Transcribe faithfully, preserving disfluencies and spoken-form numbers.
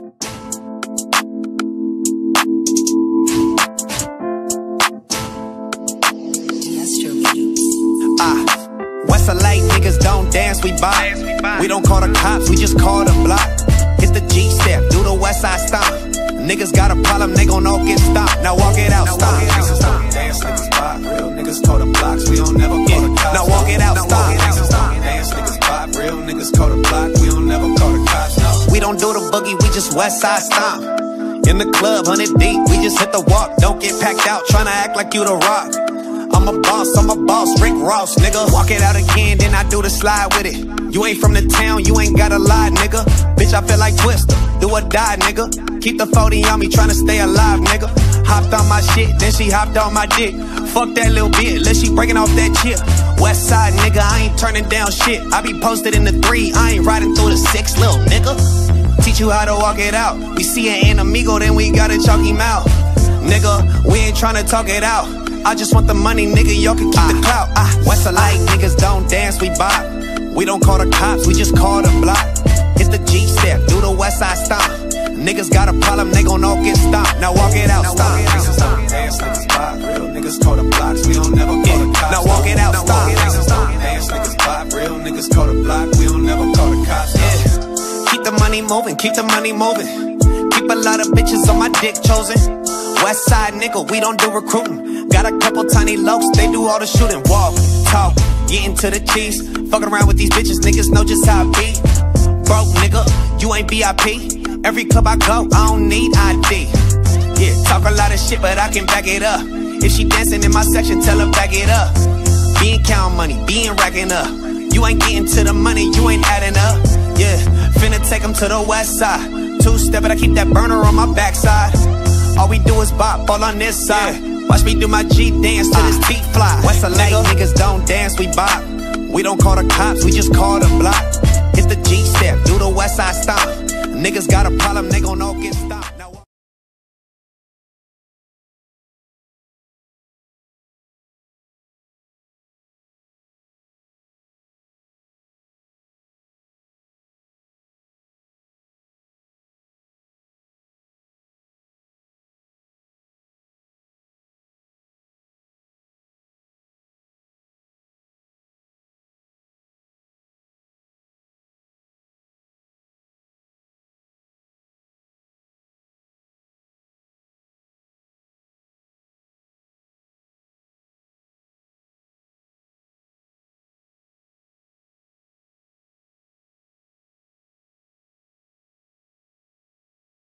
Ah, West L A niggas don't dance, we bop. We don't call the cops, we just call the block. Hit the G-step, do the West Side stomp. Niggas got a problem, they gon' all get stomped. Now walk it out, stomp. Dance niggas pop, real niggas call the blocks. We don't never call the cops. Now walk it out, stomp. Dance niggas pop, real niggas call the block. We don't never call the cops. No. We don't do the boogie, we just West Side stomp. In the club, hundred deep, we just hit the walk. Don't get packed out, tryna act like you the rock. I'm a boss, I'm a boss, Rick Ross, nigga. Walk it out again, then I do the slide with it. You ain't from the town, you ain't gotta lie, nigga. Bitch, I feel like Twister, do or die, nigga. Keep the forty on me, tryna stay alive, nigga. Hopped on my shit, then she hopped on my dick. Fuck that little bitch, let she breaking off that chip. West Side, nigga, I ain't turning down shit. I be posted in the three, I ain't riding through the six, little nigga. Teach you how to walk it out. We see an enemigo, then we gotta chalk him out. Nigga, we ain't tryna talk it out. I just want the money, nigga, y'all can keep ah, the clout. Ah, West L A niggas don't dance, we bop. We don't call the cops, we just call the block. Hit the G-step, do the West Side stomp. Niggas got a problem, they gon' all get stomped. Now walk it out, stomp. Dance niggas pop, real niggas call the blocks. We don't never call the cops. Now walk it out, stomp. Dance niggas pop, real niggas call the block. We don't never call the cops. Yeah. Keep the money moving, keep the money moving. Keep a lot of bitches on my dick chosen. West Side nigga, we don't do recruiting. Got a couple tiny lokes, they do all the shooting. Walk, talk, getting to the cheese. Fucking around with these bitches, niggas know just how I be. Broke nigga, you ain't V I P. Every club I go, I don't need I D. Yeah, talk a lot of shit, but I can back it up. If she dancing in my section, tell her back it up. Being counting money, being racking up. You ain't getting to the money, you ain't adding up. Yeah, finna take them to the West Side. Two-step, but I keep that burner on my backside. All we do is bop, all on this side. Yeah. Watch me do my G dance till this beat fly. West L A niggas don't dance, we bop. We don't call the cops, we just call the block. Hit the G-step, do the West Side stomp. Niggas got a problem, they gon' all get stopped.